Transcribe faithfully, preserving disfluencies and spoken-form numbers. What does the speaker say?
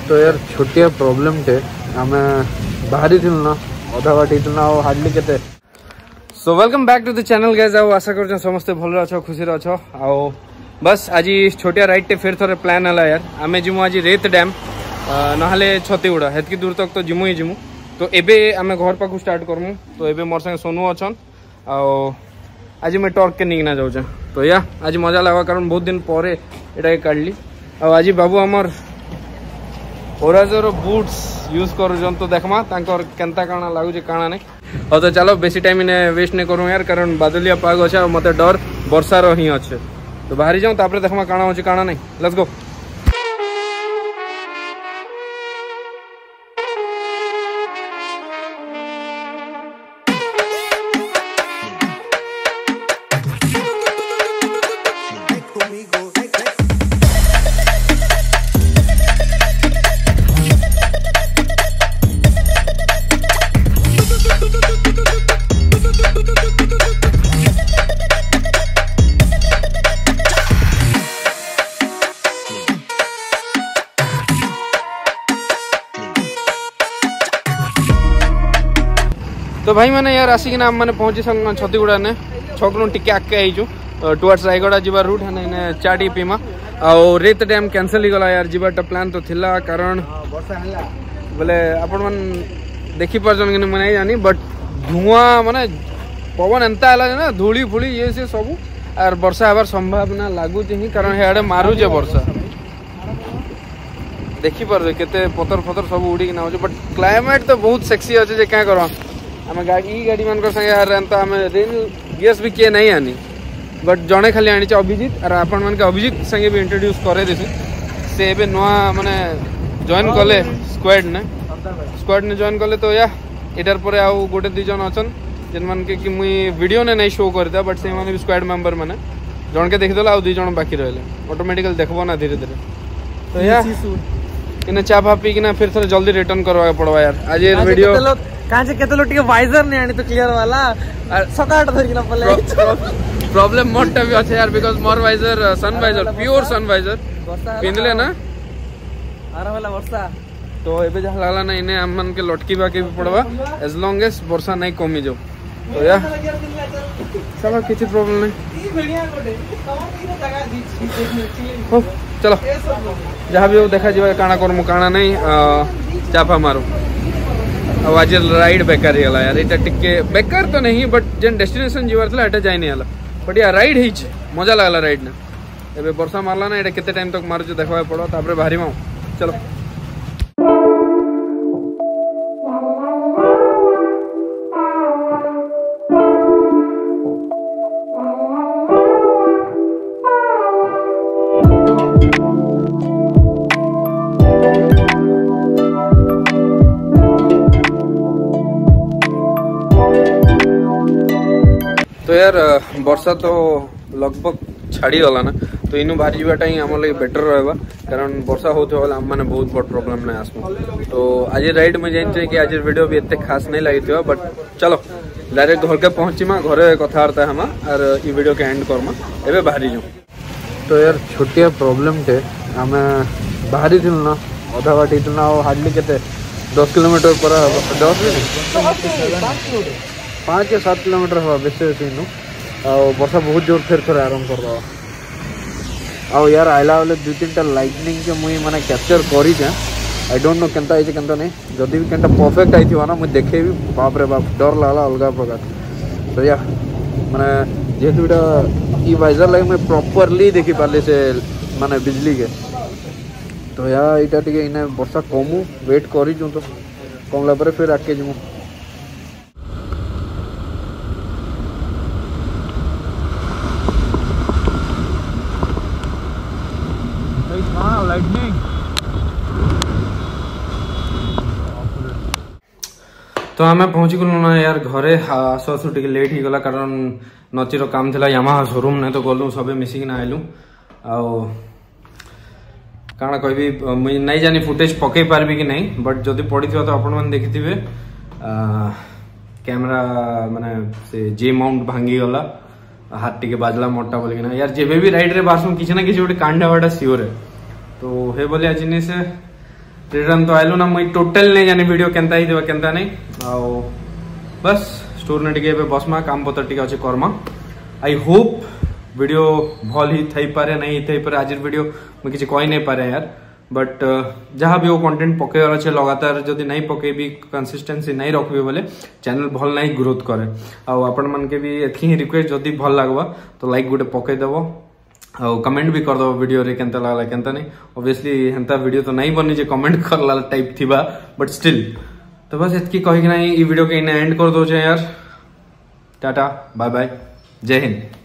तो यार छोटिया प्रॉब्लम टे आम बाहरी थी ना अधा बाट ना हार्डली के। So welcome back to the channel guys. आओ आशा कर समस्ते भल अच्छो खुशी अच्छो। आओ बस आज छोटिया राइड टे फिर थोड़े प्लान है यार आम जिमु आज रेत डैम ना छतीगुड़ा हेतकी दूर तक तो जिमु ही जिमु। तो एबे आम घर पाक स्टार्ट करमु। तो एबे मोर संगे सोनू अच्छन आओ आज मैं टर्क के निकना जाऊँ। तो या आज मजा लगा कारण बहुत दिन पर ये काढ़ली। आज बाबू आमर ओराजर बूट्स यूज कर तो देखमा केनता काना लगुच काना नहीं। हाँ तो चलो बेसी टाइम इन्हें वेस्ट नहीं करूँ यार कारण बादलिया पाग अच्छे और मत डर वर्षार ही अच्छे। तो बाहरी जाऊँ तापर देखमा काना अच्छे काना नहीं। Let's go. तो भाई मैंने यार आसिकिना मैंने पहुंची छतीगुड़ा ने छकू टिके आगे आईचु टुवर्ड्स रायगड़ा जी रूट है चाटी पीमा और रेत डैम कैंसल ही गला यार जीवाटा प्लान तो थिला कारण बोले आपण मन देखी पार्छन कि मैं नहीं जानी बट धुआं माने पवन एंता है ना धूली फुली ये से सब और वर्षा हबार संभावना लगुच ही कारण हेड़े मारुचे वर्षा देखी पार केते पतर फतर सब उड़ी ना बट क्लाइमेट तो बहुत सेक्सी अच्छे जे क्या करा आम गाड़ी गाड़ी मान संगे यार एंता आम रेन गैस भी किए नहीं आनी बट जड़े खाली आनी अभिजीत और आपण मान के अभिजीत संगे भी इंट्रोड्यूस करे देसी से एबे नुआ माने जॉइन कले स्क्वाड ने स्क्वाड ने जॉइन कले। तो या इधर पर आउ गोटे दी जन अछन जेन मान के कि मुई वीडियो ने नहीं शो करता बट से माने भी स्क्वाड मेंबर माने जन के देखिदला आउ दी जन बाकी रहले ऑटोमेटिकली देखबो ना धीरे धीरे। तो या इने चा भा पी किना फिर थोड़ा जल्दी रिटर्न करवा पड़वा यार आज ये वीडियो कहां से केते लोटिके वाइजर नहीं आनी तो क्लियर वाला सकाट धर किना पले प्रॉब्लम मोटा भी আছে यार because more wiser sun wiser pure sun wiser पिनले ना आरा वाला वर्षा। तो एबे जहा लागला ना इने हमन के लटकी बाके भी पड़वा एज लॉन्ग एज वर्षा नहीं कमी जाओ। तो या चलो किसी प्रॉब्लम नहीं बढ़िया कोडे कौन जगह दी चलो जहाँ भी हो देखा जाए काना करमु काना नहीं चापा मारू। अब आज राइड बेकार गला यार ये टिके बेकार तो नहीं बट जेन डेस्टिनेशन जीवार था एटा जाई नहीं आला बट या राइड ही मजा लगला राइड ने एबे वर्षा मारला ना एटा केते टाइम तक मारू देखा पड़ो तापर बाहरी माऊ चलो। तो यार वर्षा तो लगभग छाड़ी गला ना तो इनू बाहरी जावाटा ही आम लगे बेटर रहा कारण वर्षा होते वाला आम मैंने बहुत बड़ प्रॉब्लम नहीं आसमु। तो आज राइड में जानते कि आज वीडियो भी इतने खास नहीं लगी थी बट चलो डायरेक्ट घर के पहुंची मा घरे कथबार्ता हम और ये वीडियो के एंड करमा एबे बाहरी जाऊँ। तो यार छोटिया प्रॉब्लम टे आम बाहरी थी ना अधा बाट ना हार्डली के दस किलोमीटर पर दस भी पाँच या सात किलोमीटर हवा बेसे बेसे इनू वर्षा बहुत जोर फिर थोड़े आरंभ कर दवा आउ यार आइला बेले दुई तीन टा लाइटनिंग के मुई माने कैप्चर करी आई डोंट नो केनता आइছে केनता नहीं जदि भी केनता परफेक्ट आई थी ना मुझे देखे भी बाप रे बाप डर लागला अलग प्रकार। तो या माने जेहेतु इटा ई वाइजर लागे मैं प्रॉपर्ली देखि पाले से माने बिजली के। तो या इटा टिके इने वर्षा कमु वेट करी जो तो कमला पर फिर आके जमु। लाइटनिंग तो आम पहुँची गलु ना यार घरे आसु आसु टे लेट ही गला कारण नचीर काम थिला यामाहा शोरूम ने तो गलु सब मिसिक आइलु आउ काना कहबी मुझे नहीं जानी फुटेज पकई पार्बी कि नहीं बट जदि पड़ी तो आपण मैंने देखिथिबे कैमरा माने से जे माउंट भांगी गला हाथ टिके बाजला मोटा बोल ना यार जेबे भी राइड रे बासु किसी ना किसी गोटे कांड हवाटा सियोर है तो हे बोलिया जिनिस रिटर्न तो आइलु ना मुई टोटल नहीं जाने वीडियो केंता ही देवा केंता नहीं आओ बस स्टोर ने टिके बसमा काम पतर टिके अच्छे कर्मा आई होप वीडियो भल ही थई पारे नहीं थई पारे आज वीडियो मैं किसी कही नहीं पारे यार बट जहाँ भी वो कंटेंट पकेबार अच्छे लगातार जदि नहीं पकेबी कंसिस्टेंसी नहीं रखबे बोले चैनल भल नहीं ग्रोथ करे आपण मन के भी एथि ही रिक्वेस्ट जदि भल लागबा तो लाइक गुटे पके देबो और कमेंट भी कर दो वीडियो रे केंता लागला केंता नहीं ऑब्वियसली हेंता वीडियो तो नहीं बनी जे कमेंट करला टाइप थिबा बट स्टिल तो बस एतकी कहि कि नहीं ई वीडियो के इने एंड कर दो यार टाटा बाय बाय जय हिंद।